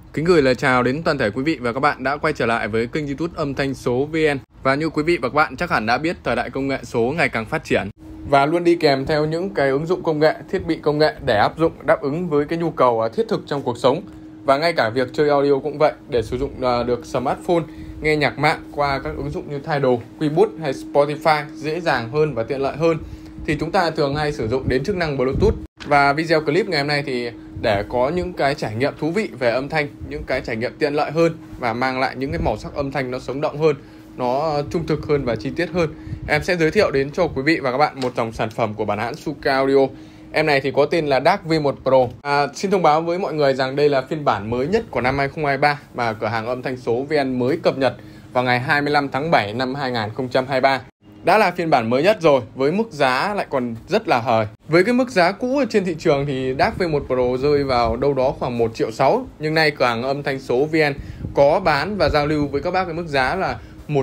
Kính gửi lời chào đến toàn thể quý vị và các bạn đã quay trở lại với kênh YouTube Âm Thanh Số VN. Và như quý vị và các bạn chắc hẳn đã biết, thời đại công nghệ số ngày càng phát triển và luôn đi kèm theo những cái ứng dụng công nghệ, thiết bị công nghệ để áp dụng đáp ứng với cái nhu cầu thiết thực trong cuộc sống. Và ngay cả việc chơi audio cũng vậy, để sử dụng được smartphone, nghe nhạc mạng qua các ứng dụng như Tidal, Qboost hay Spotify dễ dàng hơn và tiện lợi hơn, thì chúng ta thường hay sử dụng đến chức năng Bluetooth. Và video clip ngày hôm nay thì để có những cái trải nghiệm thú vị về âm thanh, những cái trải nghiệm tiện lợi hơn và mang lại những cái màu sắc âm thanh nó sống động hơn, nó trung thực hơn và chi tiết hơn, em sẽ giới thiệu đến cho quý vị và các bạn một dòng sản phẩm của bản hãng Shuka Audio. Em này thì có tên là DAC V1 Pro. Xin thông báo với mọi người rằng đây là phiên bản mới nhất của năm 2023 mà cửa hàng Âm Thanh Số VN mới cập nhật vào ngày 25 tháng 7 năm 2023. Đã là phiên bản mới nhất rồi, với mức giá lại còn rất là hời. Với cái mức giá cũ ở trên thị trường thì DAC V1 Pro rơi vào đâu đó khoảng 1,6 triệu. Nhưng nay cửa hàng Âm Thanh Số VN có bán và giao lưu với các bác với mức giá là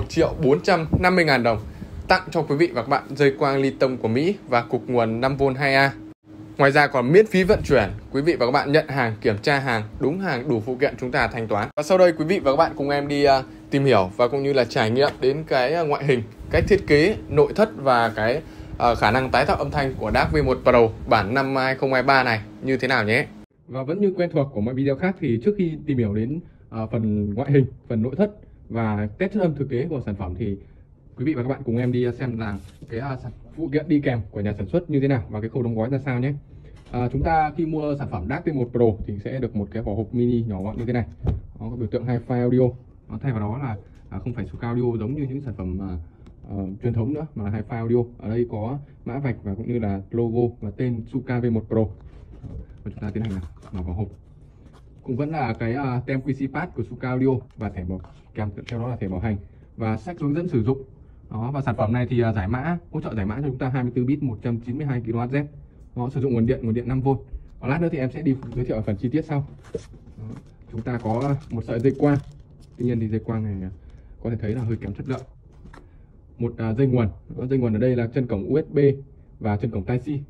1.450.000 đồng. Tặng cho quý vị và các bạn dây quang ly tông của Mỹ và cục nguồn 5V 2A. Ngoài ra còn miễn phí vận chuyển, quý vị và các bạn nhận hàng, kiểm tra hàng, đúng hàng, đủ phụ kiện chúng ta thanh toán. Và sau đây quý vị và các bạn cùng em đi tìm hiểu và cũng như là trải nghiệm đến cái ngoại hình, cách thiết kế, nội thất và cái khả năng tái tạo âm thanh của DAC V1 Pro bản năm 2023 này như thế nào nhé. Và vẫn như quen thuộc của mọi video khác thì trước khi tìm hiểu đến phần ngoại hình, phần nội thất và test chất âm thực tế của sản phẩm thì quý vị và các bạn cùng em đi xem là cái phụ kiện đi kèm của nhà sản xuất như thế nào và cái khâu đóng gói ra sao nhé. Chúng ta khi mua sản phẩm DAC V1 Pro thì sẽ được một cái vỏ hộp mini nhỏ gọn như thế này. Nó có biểu tượng Hi-Fi Audio. Nó thay vào đó là không phải Shuka Audio giống như những sản phẩm truyền thống nữa, mà là Hi-Fi Audio. Ở đây có mã vạch và cũng như là logo và tên Shuka V1 Pro. Và chúng ta tiến hành mở vỏ hộp. Cũng vẫn là cái tem QC Pass của Shuka Audio và thẻ bảo kèm theo đó là thẻ bảo hành và sách hướng dẫn sử dụng. Đó, và sản phẩm này thì giải mã, hỗ trợ giải mã cho chúng ta 24 bit 192 kHz. Nó sử dụng nguồn điện 5V. Và lát nữa thì em sẽ đi giới thiệu ở phần chi tiết sau. Đó, chúng ta có một sợi dây quang. Tuy nhiên thì dây quang này có thể thấy là hơi kém chất lượng. Một dây nguồn. Dây nguồn ở đây là chân cổng USB và chân cổng Type-C.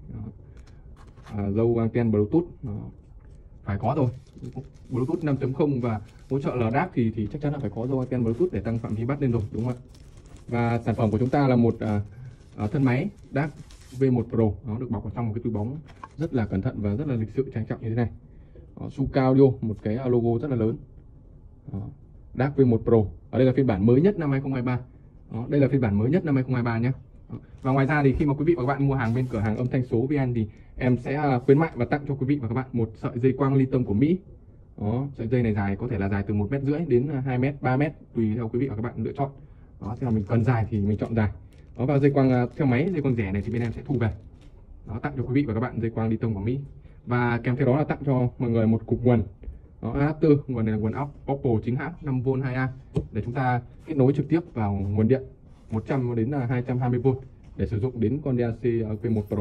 Dâu anten Bluetooth. Đó, phải có rồi. Bluetooth 5.0 và hỗ trợ LDAC thì chắc chắn là phải có dâu anten Bluetooth để tăng phạm vi bắt lên rồi, đúng không ạ? Và sản phẩm của chúng ta là một thân máy DAC V1 Pro. Nó được bọc ở trong một cái túi bóng rất là cẩn thận và rất là lịch sự trang trọng như thế này. Shuka Audio, một cái logo rất là lớn. DAC V1 Pro. Ở đây là phiên bản mới nhất năm 2023. Đây là phiên bản mới nhất năm 2023 nhé. Và ngoài ra thì khi mà quý vị và các bạn mua hàng bên cửa hàng Âm Thanh Số VN thì em sẽ khuyến mại và tặng cho quý vị và các bạn một sợi dây quang ly tông của Mỹ. Đó, sợi dây này dài có thể là dài từ 1,5 m đến 2 m, 3 m tùy theo quý vị và các bạn lựa chọn. Đó, thế là mình cần dài thì mình chọn dài. Đó, và dây quang theo máy, dây quang rẻ này thì bên em sẽ thu về. Đó, tặng cho quý vị và các bạn dây quang ly tông của Mỹ. Và kèm theo đó là tặng cho mọi người một cục nguồn. Đó, adapter, nguồn này là nguồn Oppo chính hãng 5V 2A để chúng ta kết nối trực tiếp vào nguồn điện 100 đến 220V để sử dụng đến con DAC V1 Pro.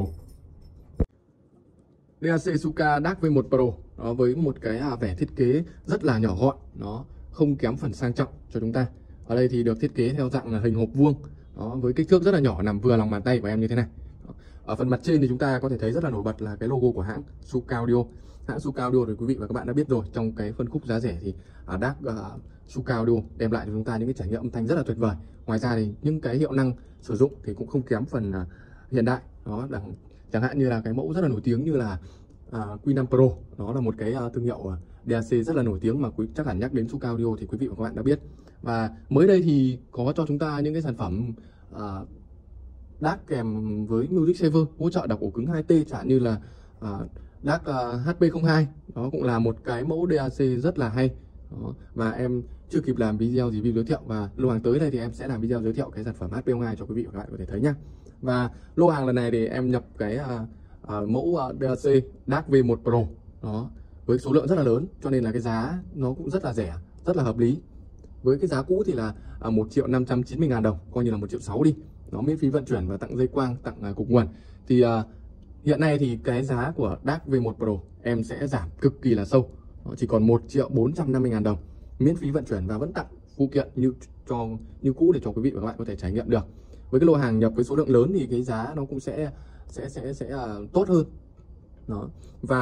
DAC Shuka DAC V1 Pro đó, với một cái vẻ thiết kế rất là nhỏ gọn, nó không kém phần sang trọng cho chúng ta. Ở đây thì được thiết kế theo dạng là hình hộp vuông, đó, với kích thước rất là nhỏ, nằm vừa lòng bàn tay của em như thế này. Đó. Ở phần mặt trên thì chúng ta có thể thấy rất là nổi bật là cái logo của hãng Shuka Audio. Hãng Shuka Audio thì quý vị và các bạn đã biết rồi, trong cái phân khúc giá rẻ thì DAC Shuka Audio đem lại cho chúng ta những cái trải nghiệm âm thanh rất là tuyệt vời. Ngoài ra thì những cái hiệu năng sử dụng thì cũng không kém phần hiện đại. Đó, chẳng hạn như là cái mẫu rất là nổi tiếng như là Q5 Pro. Đó là một cái thương hiệu DAC rất là nổi tiếng mà chắc hẳn nhắc đến Shuka Audio thì quý vị và các bạn đã biết. Và mới đây thì có cho chúng ta những cái sản phẩm DAC kèm với Music Saver, hỗ trợ đọc ổ cứng 2T, chẳng như là DAC HP02. Đó cũng là một cái mẫu DAC rất là hay. Đó. Và em chưa kịp làm video review giới thiệu, và lô hàng tới đây thì em sẽ làm video giới thiệu cái sản phẩm HP02 cho quý vị và các bạn có thể thấy nhá. Và lô hàng lần này thì em nhập cái mẫu DAC DAC V1 Pro đó với số lượng rất là lớn, cho nên là cái giá nó cũng rất là rẻ, rất là hợp lý. Với cái giá cũ thì là 1.590.000 đồng, coi như là 1,6 triệu đi. Nó miễn phí vận chuyển và tặng dây quang, tặng cục nguồn. Thì hiện nay thì cái giá của DAC V1 Pro em sẽ giảm cực kỳ là sâu. Nó chỉ còn 1.450.000 đồng, miễn phí vận chuyển và vẫn tặng phụ kiện như cũ để cho quý vị và các bạn có thể trải nghiệm được. Với cái lô hàng nhập với số lượng lớn thì cái giá nó cũng sẽ tốt hơn. Đó. Và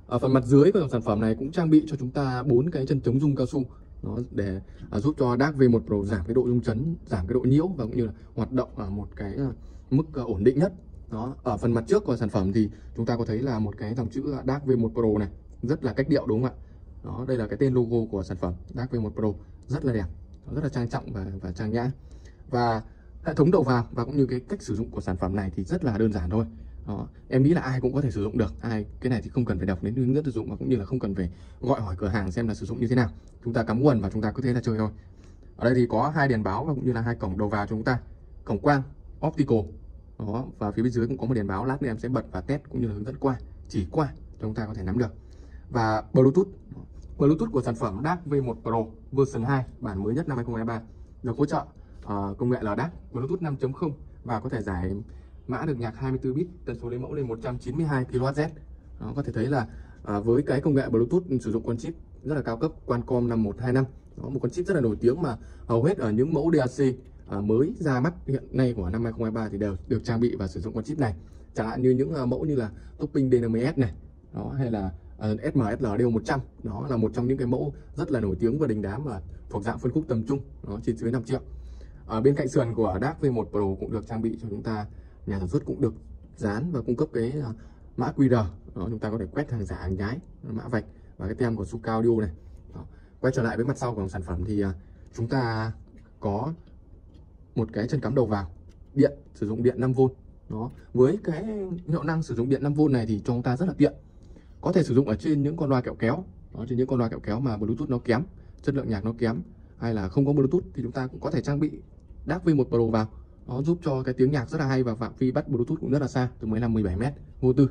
Ở phần mặt dưới của dòng sản phẩm này cũng trang bị cho chúng ta 4 cái chân chống rung cao su, nó để giúp cho DAC V1 Pro giảm cái độ rung chấn, giảm cái độ nhiễu và cũng như là hoạt động ở một cái mức ổn định nhất. Đó, ở phần mặt trước của sản phẩm thì chúng ta có thấy là một cái dòng chữ DAC V1 Pro này, rất là cách điệu đúng không ạ? Đó, đây là cái tên logo của sản phẩm DAC V1 Pro, rất là đẹp, rất là trang trọng và trang nhã. Và hệ thống đầu vào và cũng như cái cách sử dụng của sản phẩm này thì rất là đơn giản thôi. Đó, em nghĩ là ai cũng có thể sử dụng được. Cái này thì không cần phải đọc đến hướng dẫn sử dụng và cũng như là không cần phải gọi hỏi cửa hàng xem là sử dụng như thế nào. Chúng ta cắm nguồn và chúng ta cứ thế là chơi thôi. Ở đây thì có 2 đèn báo và cũng như là 2 cổng đầu vào cho chúng ta. Cổng quang optical. Đó, và phía bên dưới cũng có một đèn báo, lát nữa em sẽ bật và test cũng như là hướng dẫn qua, chỉ qua cho chúng ta có thể nắm được. Và Bluetooth. Bluetooth của sản phẩm DAC V1 Pro version 2 bản mới nhất năm 2023 được hỗ trợ công nghệ là DAC Bluetooth 5.0 và có thể giải mã được nhạc 24 bit, tần số lấy mẫu lên 192 kHz. Đó, có thể thấy là với cái công nghệ Bluetooth sử dụng con chip rất là cao cấp Qualcomm 5125. Đó, một con chip rất là nổi tiếng mà hầu hết ở những mẫu DAC mới ra mắt hiện nay của năm 2023 thì đều được trang bị và sử dụng con chip này. Chẳng hạn như những mẫu như là Topping D50S này, đó, hay là SMSL DO100. Đó là một trong những cái mẫu rất là nổi tiếng và đình đám và thuộc dạng phân khúc tầm trung, nó trên dưới 5 triệu. Ở bên cạnh sườn của DAC V1 Pro cũng được trang bị cho chúng ta, nhà sản xuất cũng được dán và cung cấp cái mã QR. Đó, chúng ta có thể quét hàng giả hàng nhái, mã vạch và cái tem của Suka Audio này. Đó. Quay trở lại với mặt sau của sản phẩm thì chúng ta có một cái chân cắm đầu vào điện, sử dụng điện 5V. Đó, với cái hiệu năng sử dụng điện 5V này thì cho chúng ta rất là tiện. Có thể sử dụng ở trên những con loa kẹo kéo. Đó, trên những con loa kẹo kéo mà Bluetooth nó kém, chất lượng nhạc nó kém, hay là không có Bluetooth thì chúng ta cũng có thể trang bị DAC V1 Pro vào. Nó giúp cho cái tiếng nhạc rất là hay và phạm vi bắt Bluetooth cũng rất là xa, từ 15-17m vô tư.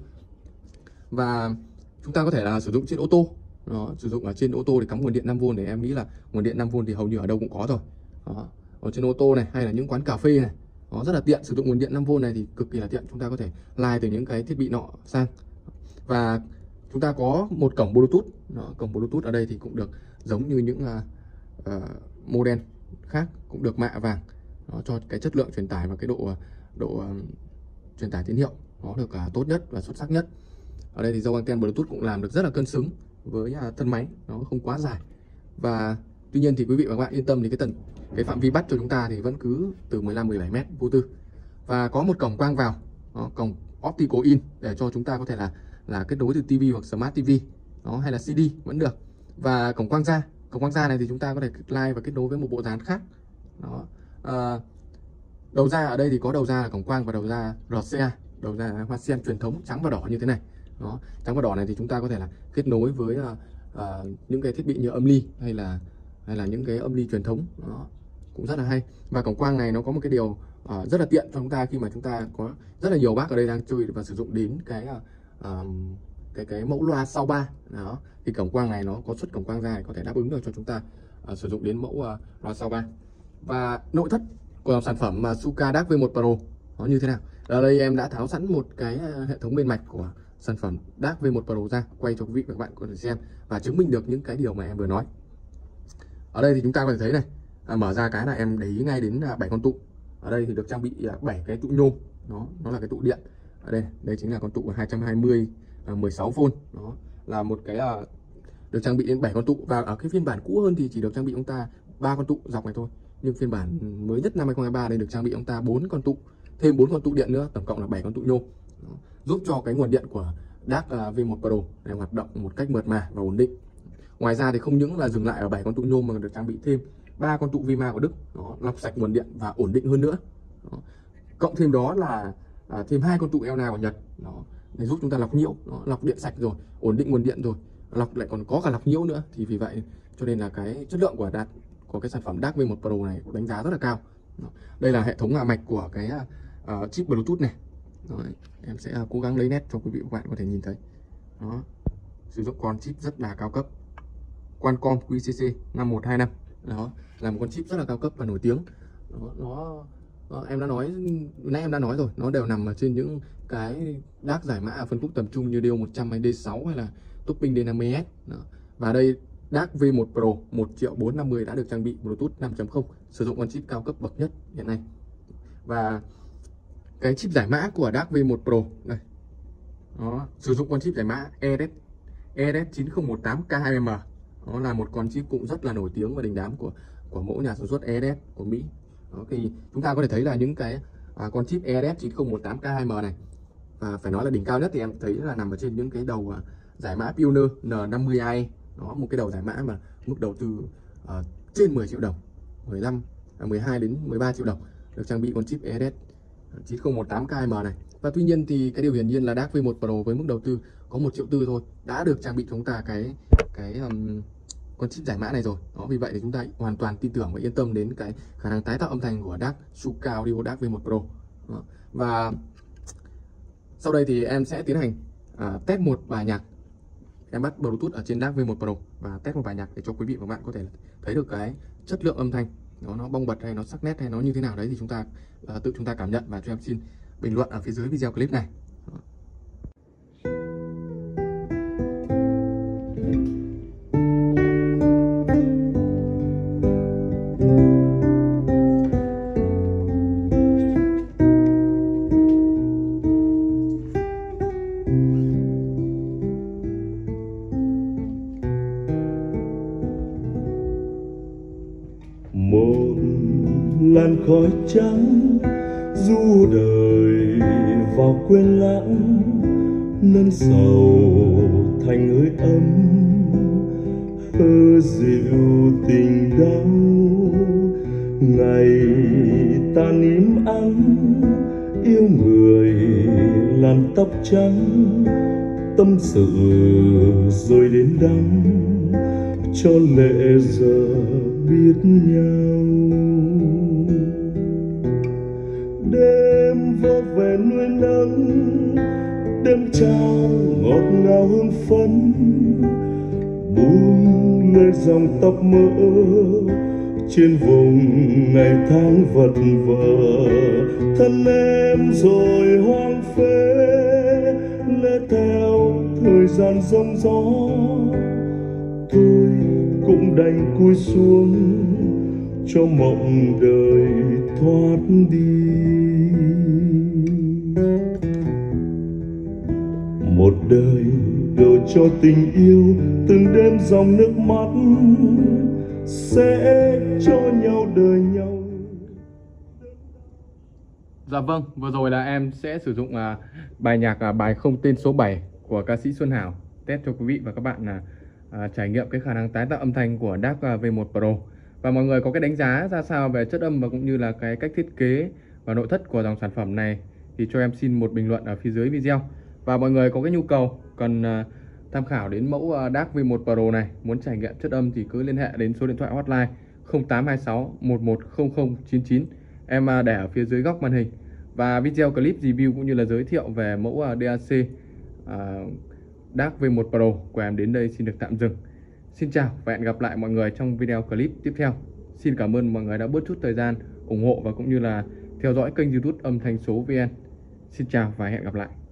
Và chúng ta có thể là sử dụng trên ô tô. Đó, sử dụng ở trên ô tô để cắm nguồn điện 5V, để em nghĩ là nguồn điện 5V thì hầu như ở đâu cũng có rồi. Đó, ở trên ô tô này hay là những quán cà phê này, nó rất là tiện. Sử dụng nguồn điện 5V này thì cực kỳ là tiện, chúng ta có thể lai từ những cái thiết bị nọ sang. Và chúng ta có một cổng Bluetooth. Đó, cổng Bluetooth ở đây thì cũng được giống như những model khác, cũng được mạ vàng. Đó, cho cái chất lượng truyền tải và cái độ truyền tải tín hiệu nó được tốt nhất và xuất sắc nhất. Ở đây thì dâu anten Bluetooth cũng làm được rất là cân xứng với thân máy, nó không quá dài. Và tuy nhiên thì quý vị và các bạn yên tâm thì cái phạm vi bắt cho chúng ta thì vẫn cứ từ 15-17m vô tư. Và có một cổng quang vào, đó, cổng optical in để cho chúng ta có thể là kết nối từ TV hoặc Smart TV, đó, hay là CD vẫn được. Và cổng quang ra này thì chúng ta có thể slide và kết nối với một bộ dàn khác. Đó. Đầu ra ở đây thì có đầu ra là cổng quang và đầu ra RCA, đầu ra hoa sen truyền thống trắng và đỏ như thế này. Đó, trắng và đỏ này thì chúng ta có thể là kết nối với những cái thiết bị như âm ly hay là những cái âm ly truyền thống. Đó, cũng rất là hay. Và cổng quang này nó có một cái điều rất là tiện cho chúng ta khi mà chúng ta có rất là nhiều bác ở đây đang chơi và sử dụng đến cái mẫu loa sau 3. Đó, thì cổng quang này nó có xuất cổng quang ra để có thể đáp ứng được cho chúng ta sử dụng đến mẫu loa sau 3. Và nội thất của sản phẩm mà Suka DAC V1 Pro nó như thế nào? Ở đây em đã tháo sẵn một cái hệ thống bên mạch của sản phẩm DAC V1 Pro ra, quay cho quý vị và các bạn có thể xem và chứng minh được những cái điều mà em vừa nói. Ở đây thì chúng ta có thể thấy này, mở ra cái là em để ý ngay đến 7 con tụ. Ở đây thì được trang bị 7 cái tụ nhôm, nó là cái tụ điện. Ở đây chính là con tụ 220 16V. Đó là một cái được trang bị đến 7 con tụ. Và ở cái phiên bản cũ hơn thì chỉ được trang bị chúng ta 3 con tụ dọc này thôi. Nhưng phiên bản mới nhất năm 2023 đây được trang bị chúng ta 4 con tụ, thêm 4 con tụ điện nữa, tổng cộng là 7 con tụ nhôm. Đó, giúp cho cái nguồn điện của DAC V1 Pro này hoạt động một cách mượt mà và ổn định. Ngoài ra thì không những là dừng lại ở 7 con tụ nhôm mà được trang bị thêm 3 con tụ Vima của Đức, nó lọc sạch nguồn điện và ổn định hơn nữa. Đó. Cộng thêm đó là thêm 2 con tụ Elna của Nhật, đó để giúp chúng ta lọc nhiễu, lọc điện sạch rồi, ổn định nguồn điện rồi, lọc lại còn có cả lọc nhiễu nữa. Thì vì vậy cho nên là cái chất lượng của cái sản phẩm DAC V1 Pro này cũng đánh giá rất là cao. Đó. Đây là hệ thống mạch của cái chip Bluetooth này. Đó, em sẽ cố gắng lấy nét cho quý vị và các bạn có thể nhìn thấy. Đó, sử dụng con chip rất là cao cấp Qualcomm QCC 5125. Đó là một con chip rất là cao cấp và nổi tiếng. Đó, em đã nói nãy em đã nói rồi, nó đều nằm ở trên những cái DAC giải mã phân khúc tầm trung như DO100 hay D6 hay là Topping D50S. Đó. Và đây DAC V1 Pro 1.450.000 đã được trang bị Bluetooth 5.0, sử dụng con chip cao cấp bậc nhất hiện nay. Và cái chip giải mã của DAC V1 Pro đây, đó, sử dụng con chip giải mã ESS 9018K2M. Nó là một con chip cũng rất là nổi tiếng và đình đám của mẫu nhà sản xuất ESS của Mỹ. Đó, thì chúng ta có thể thấy là những cái con chip ESS 9018K2M này phải nói là đỉnh cao nhất thì em thấy là nằm ở trên những cái đầu giải mã Pioneer N50i. Nó một cái đầu giải mã mà mức đầu tư trên 10 triệu đồng, 12 đến 13 triệu đồng, được trang bị con chip ESS 9018K2M này. Và tuy nhiên thì cái điều hiển nhiên là DAC V1 Pro với mức đầu tư có 1,4 triệu thôi đã được trang bị chúng ta con chip giải mã này rồi. Đó, vì vậy thì chúng ta hoàn toàn tin tưởng và yên tâm đến cái khả năng tái tạo âm thanh của DAC Shuka Audio DAC V1 Pro. Đó. Và sau đây thì em sẽ tiến hành test một bài nhạc. Em bắt Bluetooth ở trên DAC V1 Pro và test một bài nhạc để cho quý vị và các bạn có thể thấy được cái chất lượng âm thanh nó bong bật hay nó sắc nét hay nó như thế nào đấy, thì tự chúng ta cảm nhận và cho em xin bình luận ở phía dưới video clip này. Một làn khói trắng du đời vào quên lãng, nâng sầu thành hơi ấm, hơ dịu tình đau. Ngày tan im ắng yêu người làn tóc trắng, tâm sự rồi đến đắng cho lệ giờ biết nhau. Đêm vô về nuôi nắng, đêm trao ngọt ngào hương phấn, buông lời dòng tóc mỡ trên vùng ngày tháng vật vờ. Thân em rồi hoang phế lê theo thời gian giông gió, tôi cũng đành cúi xuống cho mộng đời thoát đi. Một đời đổ cho tình yêu, từng đêm dòng nước mắt sẽ cho nhau đời nhau. Dạ vâng, vừa rồi là em sẽ sử dụng bài nhạc bài không tên số 7 của ca sĩ Xuân Hảo test cho quý vị và các bạn trải nghiệm cái khả năng tái tạo âm thanh của DAC V1 Pro. Và mọi người có cái đánh giá ra sao về chất âm và cũng như là cái cách thiết kế và nội thất của dòng sản phẩm này thì cho em xin một bình luận ở phía dưới video. Và mọi người có cái nhu cầu cần tham khảo đến mẫu DAC V1 Pro này, muốn trải nghiệm chất âm thì cứ liên hệ đến số điện thoại hotline 0826 110099 em để ở phía dưới góc màn hình. Và video clip review cũng như là giới thiệu về mẫu DAC DAC V1 Pro của em đến đây xin được tạm dừng. Xin chào và hẹn gặp lại mọi người trong video clip tiếp theo. Xin cảm ơn mọi người đã bớt chút thời gian ủng hộ và cũng như là theo dõi kênh YouTube Âm Thanh Số VN. Xin chào và hẹn gặp lại.